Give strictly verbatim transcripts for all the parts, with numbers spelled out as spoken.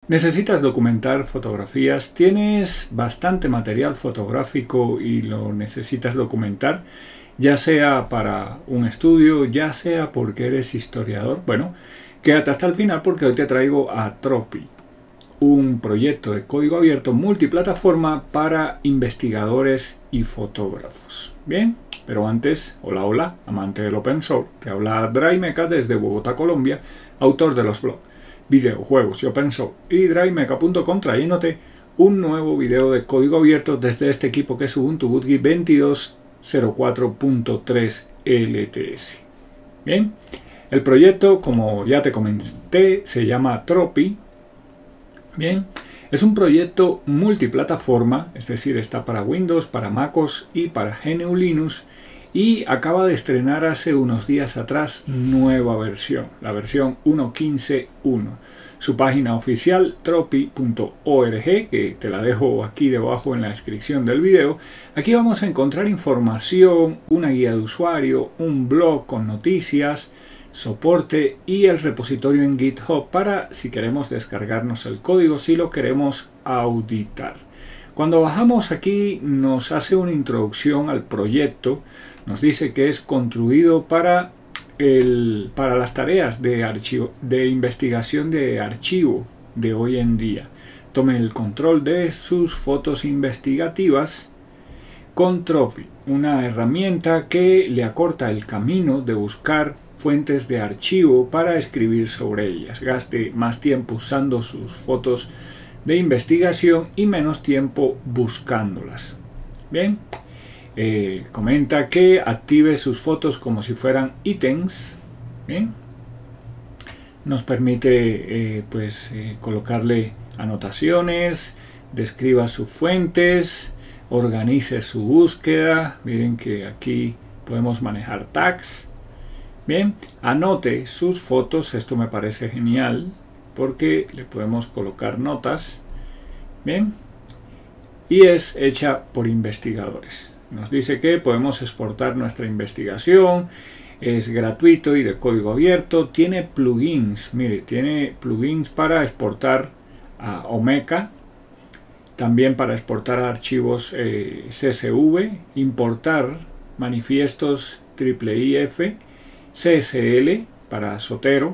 Necesitas documentar fotografías, tienes bastante material fotográfico y lo necesitas documentar, ya sea para un estudio, ya sea porque eres historiador. Bueno, quédate hasta el final porque hoy te traigo a Tropy, un proyecto de código abierto multiplataforma para investigadores y fotógrafos. Bien, pero antes, hola hola, amante del open source, te habla Draimeca desde Bogotá, Colombia, autor de los blogs Videojuegos y Open Source y Draimeca punto com, trayéndote un nuevo video de código abierto desde este equipo que es Ubuntu Bootgui veintidós cero cuatro punto tres L T S. Bien, el proyecto, como ya te comenté, se llama Tropy. Bien, es un proyecto multiplataforma, es decir, está para Windows, para MacOS y para G N U Linux, y acaba de estrenar hace unos días atrás nueva versión, la versión uno punto quince punto uno. Su página oficial, tropy punto org, que te la dejo aquí debajo en la descripción del video. Aquí vamos a encontrar información, una guía de usuario, un blog con noticias, soporte y el repositorio en GitHub para si queremos descargarnos el código, si lo queremos auditar. Cuando bajamos aquí nos hace una introducción al proyecto, nos dice que es construido para, el, para las tareas de, archivo, de investigación de archivo de hoy en día. Tomen el control de sus fotos investigativas con Tropy, una herramienta que le acorta el camino de buscar fuentes de archivo para escribir sobre ellas. Gaste más tiempo usando sus fotos de investigación y menos tiempo buscándolas. Bien, eh, comenta que active sus fotos como si fueran ítems. Bien, nos permite eh, pues eh, colocarle anotaciones, describa sus fuentes, organice su búsqueda. Miren que aquí podemos manejar tags. Bien, anote sus fotos, esto me parece genial porque le podemos colocar notas. Bien, y es hecha por investigadores. Nos dice que podemos exportar nuestra investigación, es gratuito y de código abierto, tiene plugins, mire, tiene plugins para exportar a Omeka, también para exportar archivos eh, C S V, importar manifiestos triple I F, C S L para Zotero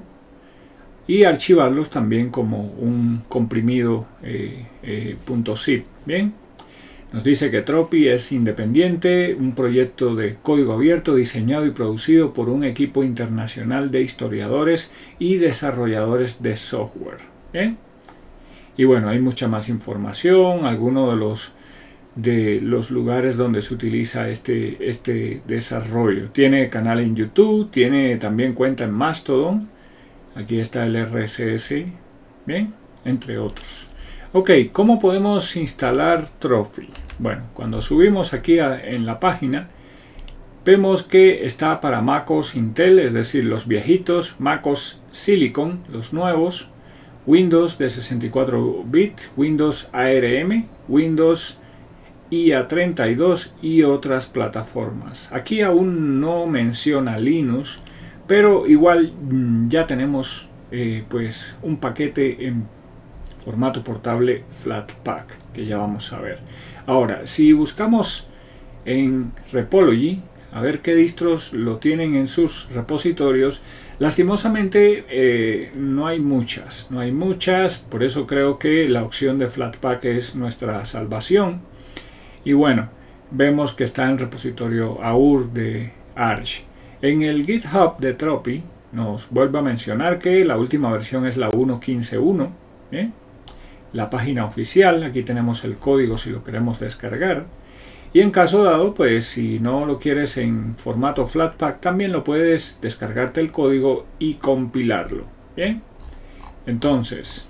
y archivarlos también como un comprimido eh, eh, .zip. Bien, nos dice que Tropy es independiente, un proyecto de código abierto diseñado y producido por un equipo internacional de historiadores y desarrolladores de software. Bien, y bueno, hay mucha más información, algunos de los de los lugares donde se utiliza este, este desarrollo. Tiene canal en YouTube, tiene también cuenta en Mastodon, aquí está el R S S, bien, entre otros. Ok, ¿cómo podemos instalar Tropy? Bueno, cuando subimos aquí a, en la página, vemos que está para MacOS Intel, es decir, los viejitos, MacOS Silicon, los nuevos, Windows de sesenta y cuatro bits, Windows A R M, Windows I A treinta y dos y otras plataformas. Aquí aún no menciona Linux, pero igual ya tenemos eh, pues un paquete en formato portable Flatpak que ya vamos a ver. Ahora, si buscamos en Repology a ver qué distros lo tienen en sus repositorios, lastimosamente eh, no hay muchas, no hay muchas, por eso creo que la opción de Flatpak es nuestra salvación. Y bueno, vemos que está en el repositorio A U R de Arch. En el GitHub de Tropy nos vuelve a mencionar que la última versión es la uno punto quince punto uno. ¿eh? La página oficial, aquí tenemos el código si lo queremos descargar. Y en caso dado, pues si no lo quieres en formato Flatpak, también lo puedes descargarte el código y compilarlo. Bien, entonces,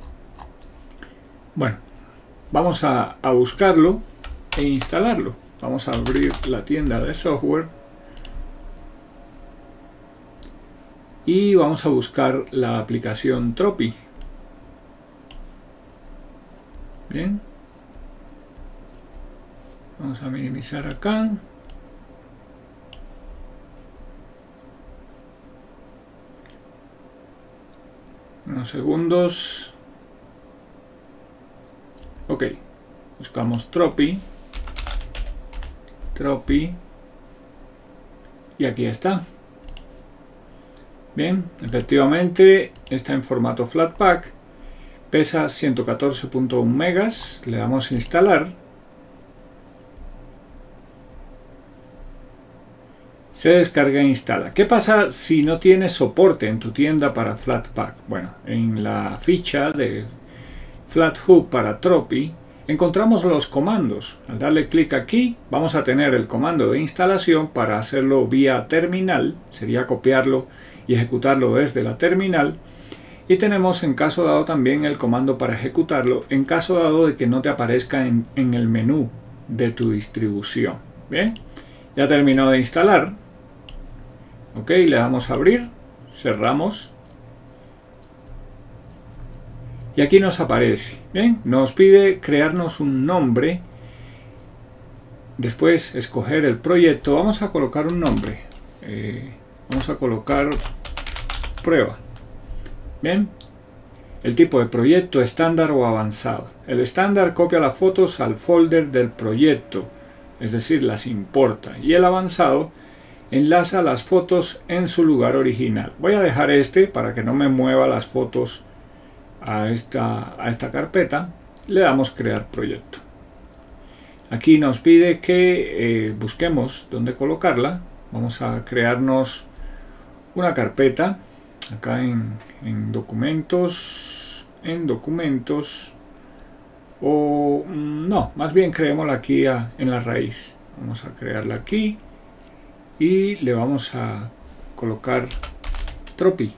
bueno, vamos a, a buscarlo e instalarlo. Vamos a abrir la tienda de software y vamos a buscar la aplicación Tropy. Bien, vamos a minimizar acá. Unos segundos. Ok, buscamos Tropi, Tropi, y aquí está. Bien, efectivamente está en formato Flatpak, pesa ciento catorce punto uno megas, le damos a instalar. Se descarga e instala. ¿Qué pasa si no tienes soporte en tu tienda para Flatpak? Bueno, en la ficha de FlatHub para Tropi encontramos los comandos. Al darle clic aquí vamos a tener el comando de instalación para hacerlo vía terminal, sería copiarlo y ejecutarlo desde la terminal, y tenemos en caso dado también el comando para ejecutarlo en caso dado de que no te aparezca en, en el menú de tu distribución. Bien, ya terminó de instalar. Ok, le damos a abrir, cerramos y aquí nos aparece. Bien, nos pide crearnos un nombre, después escoger el proyecto. Vamos a colocar un nombre, eh, vamos a colocar prueba. Bien, el tipo de proyecto estándar o avanzado. El estándar copia las fotos al folder del proyecto, es decir, las importa, y el avanzado enlaza las fotos en su lugar original. Voy a dejar este para que no me mueva las fotos a esta, a esta carpeta. Le damos crear proyecto. Aquí nos pide que eh, busquemos dónde colocarla. Vamos a crearnos una carpeta acá en, en documentos, en documentos, o no, más bien creémosla aquí a, en la raíz. Vamos a crearla aquí y le vamos a colocar Tropi.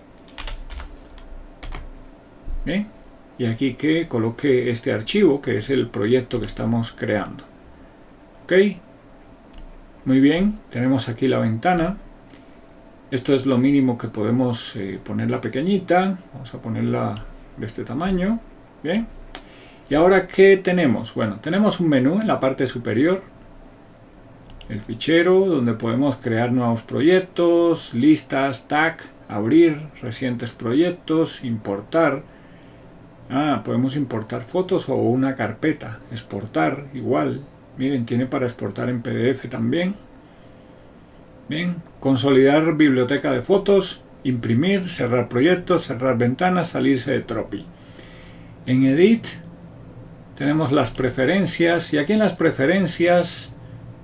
Bien, y aquí que coloque este archivo que es el proyecto que estamos creando. Ok, muy bien, tenemos aquí la ventana. Esto es lo mínimo que podemos eh, ponerla pequeñita. Vamos a ponerla de este tamaño. Bien, y ahora ¿qué tenemos? Bueno, tenemos un menú en la parte superior, el fichero donde podemos crear nuevos proyectos, listas, tag, abrir recientes proyectos, importar. Ah, podemos importar fotos o una carpeta, exportar igual. Miren, tiene para exportar en P D F también. Bien, consolidar biblioteca de fotos, imprimir, cerrar proyectos, cerrar ventanas, salirse de Tropi. En Edit tenemos las preferencias y aquí en las preferencias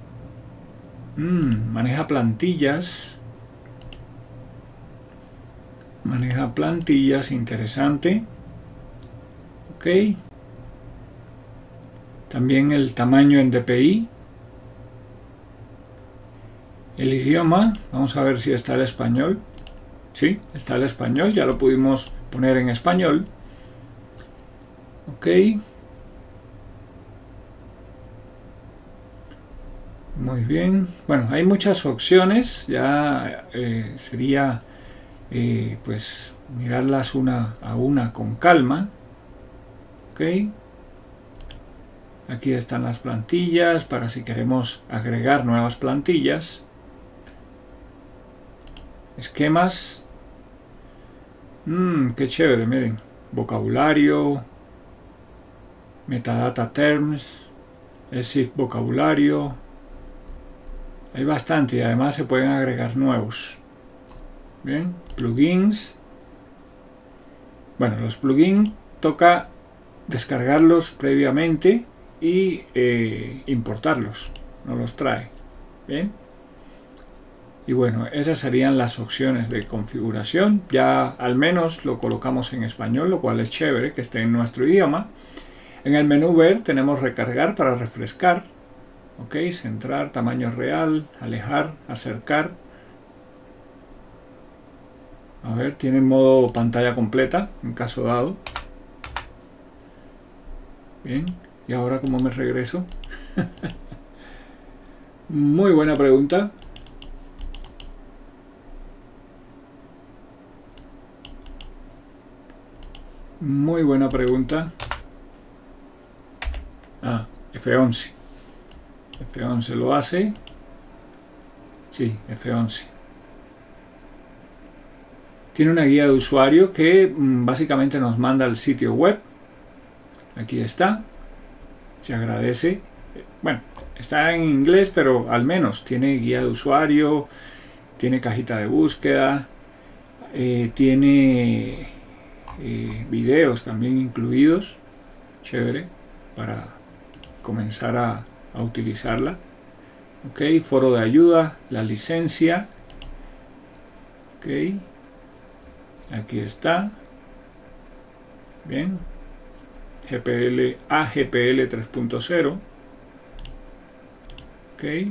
mmm, maneja plantillas. Maneja plantillas, interesante. Ok. También el tamaño en D P I. El idioma, vamos a ver si está el español. Sí, está el español, ya lo pudimos poner en español. Ok. Muy bien. Bueno, hay muchas opciones, ya eh, sería eh, pues mirarlas una a una con calma. Ok. Aquí están las plantillas para si queremos agregar nuevas plantillas. Esquemas. Mmm, qué chévere, miren. Vocabulario. Metadata terms. Exif vocabulario. Hay bastante y además se pueden agregar nuevos. Bien, plugins. Bueno, los plugins toca descargarlos previamente y eh, importarlos. No los trae. Bien. Y bueno, esas serían las opciones de configuración. Ya al menos lo colocamos en español, lo cual es chévere que esté en nuestro idioma. En el menú ver tenemos recargar para refrescar. Ok, centrar, tamaño real, alejar, acercar. A ver, tiene modo pantalla completa en caso dado. Bien, y ahora ¿cómo me regreso? Muy buena pregunta. Muy buena pregunta. Ah, F once. F once lo hace. Sí, F once. Tiene una guía de usuario que mmm, básicamente nos manda al sitio web. Aquí está. Se agradece. Bueno, está en inglés, pero al menos tiene guía de usuario, tiene cajita de búsqueda, eh, tiene eh, videos también incluidos. Chévere, para comenzar a, a utilizarla. Ok, foro de ayuda, la licencia. Ok, aquí está. Bien, G P L, A G P L tres punto cero. Ok,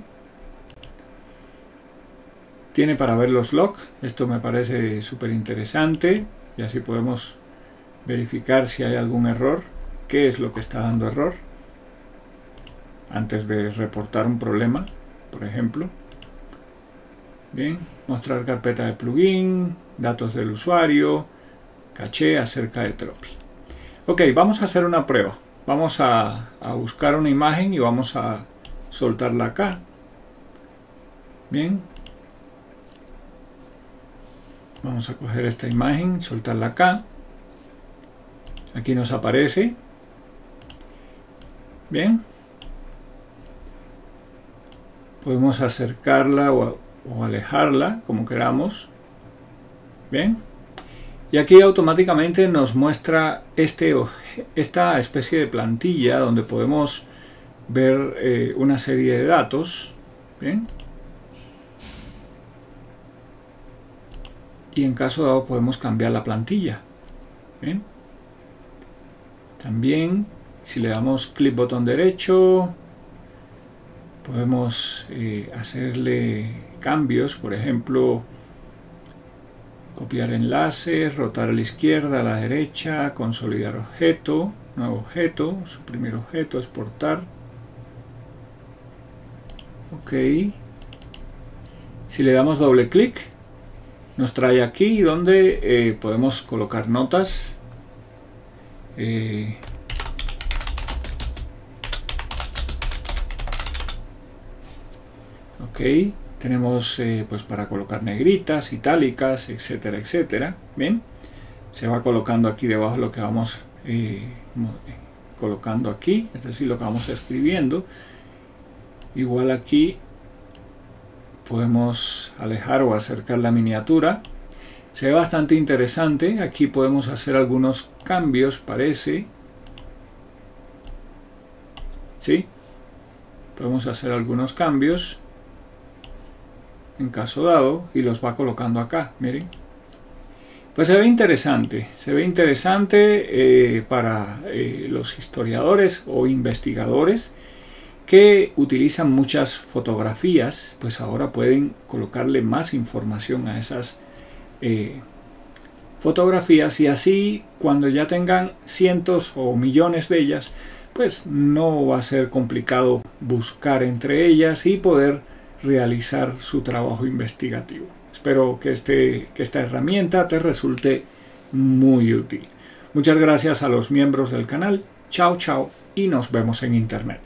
tiene para ver los logs. Esto me parece súper interesante y así podemos verificar si hay algún error, qué es lo que está dando error antes de reportar un problema, por ejemplo. Bien, mostrar carpeta de plugin, datos del usuario, caché acerca de Tropi. Ok, vamos a hacer una prueba. Vamos a, a buscar una imagen y vamos a soltarla acá. Bien. Vamos a coger esta imagen, soltarla acá. Aquí nos aparece. Bien. Podemos acercarla o, o alejarla, como queramos. Bien. Y aquí automáticamente nos muestra este, esta especie de plantilla donde podemos ver eh, una serie de datos. Bien. Y en caso dado podemos cambiar la plantilla. Bien. También si le damos clic botón derecho podemos eh, hacerle cambios, por ejemplo copiar enlace, rotar a la izquierda, a la derecha, consolidar objeto, nuevo objeto, suprimir objeto, exportar. Ok. Si le damos doble clic, nos trae aquí donde eh, podemos colocar notas. Eh, ok. Tenemos eh, pues para colocar negritas, itálicas, etcétera, etcétera. Bien, se va colocando aquí debajo lo que vamos eh, colocando aquí, es decir, lo que vamos escribiendo. Igual aquí podemos alejar o acercar la miniatura. Se ve bastante interesante. Aquí podemos hacer algunos cambios, parece. ¿Sí? Podemos hacer algunos cambios en caso dado y los va colocando acá, miren. Pues se ve interesante, se ve interesante eh, para eh, los historiadores o investigadores que utilizan muchas fotografías, pues ahora pueden colocarle más información a esas eh, fotografías y así cuando ya tengan cientos o millones de ellas, pues no va a ser complicado buscar entre ellas y poder realizar su trabajo investigativo. Espero que, este, que esta herramienta te resulte muy útil. Muchas gracias a los miembros del canal. Chao, chao y nos vemos en internet.